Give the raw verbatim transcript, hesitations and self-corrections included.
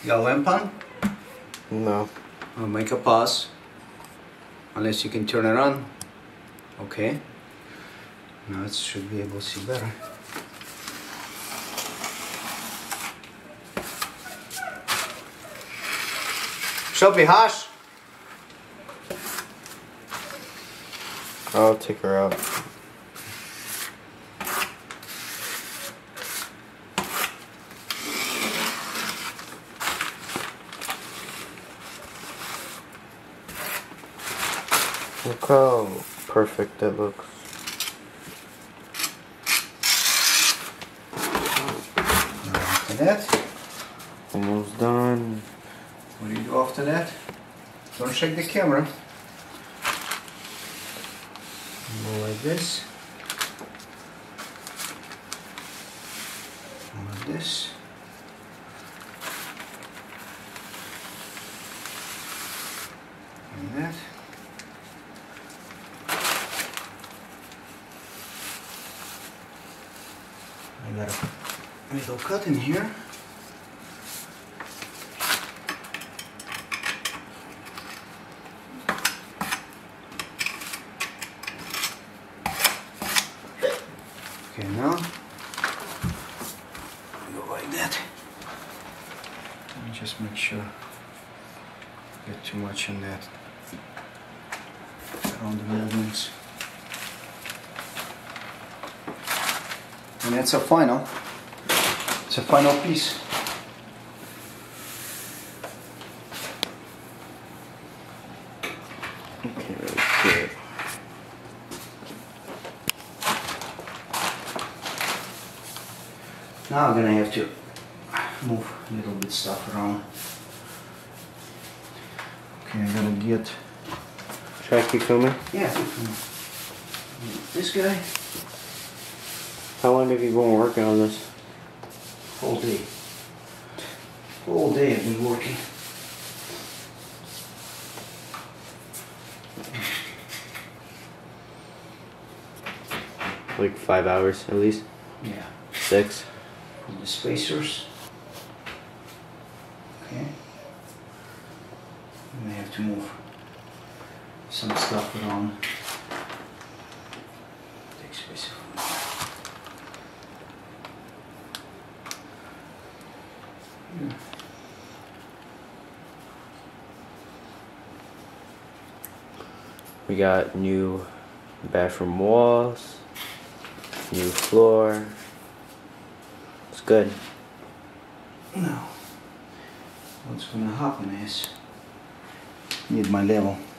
You got a lamp on? No. I'll make a pause. Unless you can turn it on. Okay. Now it should be able to see better. Sophie, Hash. I'll take her out. Look how perfect that looks. After that, Almost done. what do you do after that? Don't shake the camera. Go like this. Like this. And that. I got a little cut in here. Okay, now go like that. Let me just make sure get too much in that around the movements. And that's a final. It's a final piece. Okay, really good. Now I'm gonna have to move a little bit stuff around. Okay, I gotta get. Should I keep filming? Yeah, this guy. How long have you been working on this? All day. All day I've been working. Like five hours at least? Yeah. Six? Put the spacers. Okay. And I have to move some stuff around. Take space. Yeah. We got new bathroom walls, new floor. It's good. Now, what's gonna happen is, need my level.